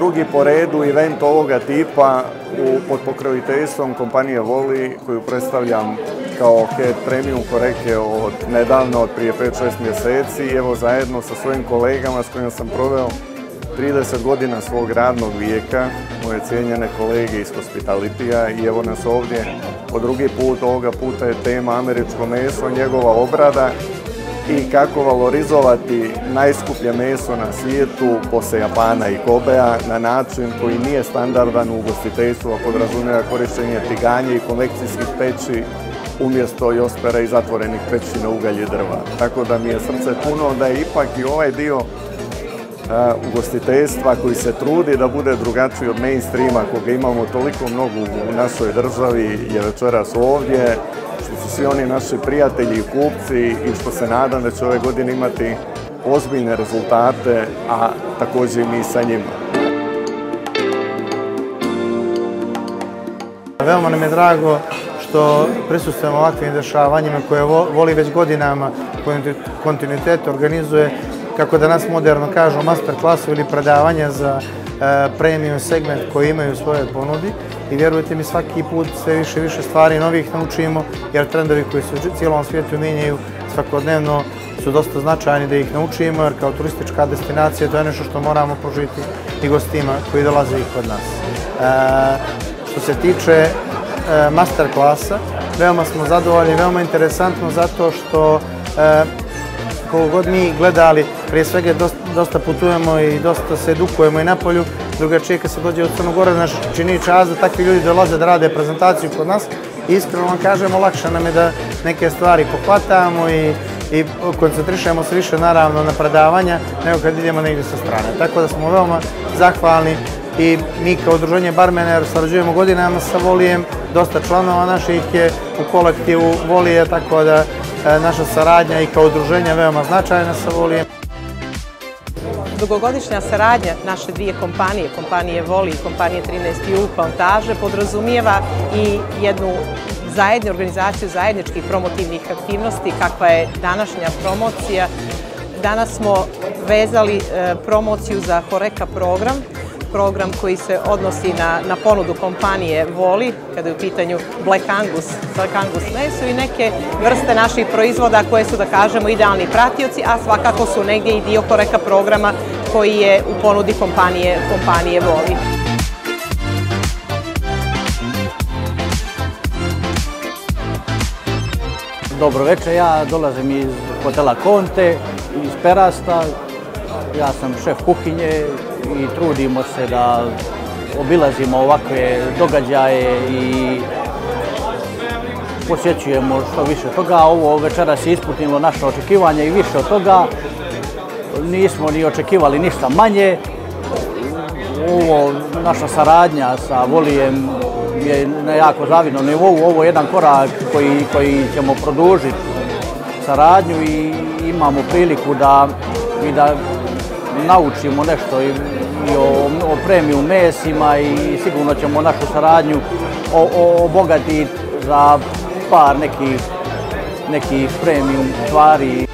drugi po redu event ovoga tipa pod pokroviteljstvom kompanije Voli, koju predstavljam kao head premium koreke od nedavno, od prije 5-6 mjeseci. I evo zajedno sa svojim kolegama s kojima sam proveo 30 godina svog radnog vijeka, moje cijenjene kolege iz Hospitalitija, i evo nas ovdje po drugi put. Ovoga puta je tema američko meso, njegova obrada i kako valorizovati najskuplje meso na svijetu poslije Japana i Kobea na način koji nije standardan u ugostiteljstvu, a podrazumijeva korištenje tiganje i konvekcijskih peći umjesto jospera i zatvorenih peći na ugalj i drva. Tako da mi je srce puno da je ipak i ovaj dio ugostiteljstva koji se trudi da bude drugačiji od mainstreama koga imamo toliko mnogo u našoj državi je večeras ovdje, što su svi oni naši prijatelji i kupci i što se nadam da će ove godine imati ozbiljne rezultate, a također i mi sa njima. Veoma nam je drago što prisustvujemo ovakvim dešavanjima koje Voli već godinama kontinuitet organizuje, kako danas moderno kažu, master klasu ili predavanja za premium segment koji imaju u svojoj ponudi. I vjerujte mi, svaki put sve više i više stvari novih naučimo, jer trendovi koji se u cijelom svijetu mijenjaju svakodnevno su dosta značajni da ih naučimo, jer kao turistička destinacija to je nešto što moramo pružiti i gostima koji dolaze i kod nas. Što se tiče master klasa, veoma smo zadovoljni, veoma interesantno zato što koliko god mi gledali, prije svega dosta putujemo i dosta se edukujemo i napolju, drugačije kad se dođe u Crnu Goru, čini čast da takvi ljudi dolaze da rade prezentaciju kod nas i iskreno vam kažemo, lakše nam je da neke stvari pohvatamo i koncentrišemo se više naravno na predavanja nego kad idemo negdje sa strane. Tako da smo veoma zahvalni i mi kao udruženje barmena sarađujemo godinama sa Volijem, dosta članova naših je u kolektivu Volije, tako da naša saradnja i kao udruženja veoma značajna sa Volijem. Dugogodišnja saradnja naše dvije kompanije, kompanije Voli i kompanije 13U Plantaže, podrazumijeva i jednu organizaciju zajedničkih promotivnih aktivnosti kakva je današnja promocija. Danas smo vezali promociju za Horeca program koji se odnosi na ponudu kompanije Voli, kada je u pitanju Black Angus meso i neke vrste naših proizvoda koje su, da kažemo, idealni pratioci, a svakako su negdje i dio Horeca programa koji je u ponudi kompanije Voli. Dobro večer, ja dolazim iz hotela Conte, iz Perasta. Ja sam šef kuhinje i trudimo se da obilazimo ovakve događaje i posjećujemo što više toga. Ovo večeras je ispunilo naše očekivanje i više od toga. Nismo ni očekivali ništa manje. Naša saradnja sa Volijem je na jako zavidnom nivou. Ovo je jedan korak koji ćemo produžiti saradnju i imamo priliku da naučimo nešto i o premium mesima i sigurno ćemo našu saradnju obogatiti za par nekih premium stvari.